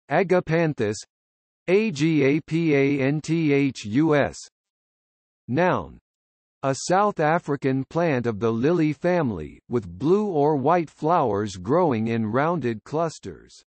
agapanthus, agapanthus. Noun. A South African plant of the lily family, with blue or white flowers growing in rounded clusters.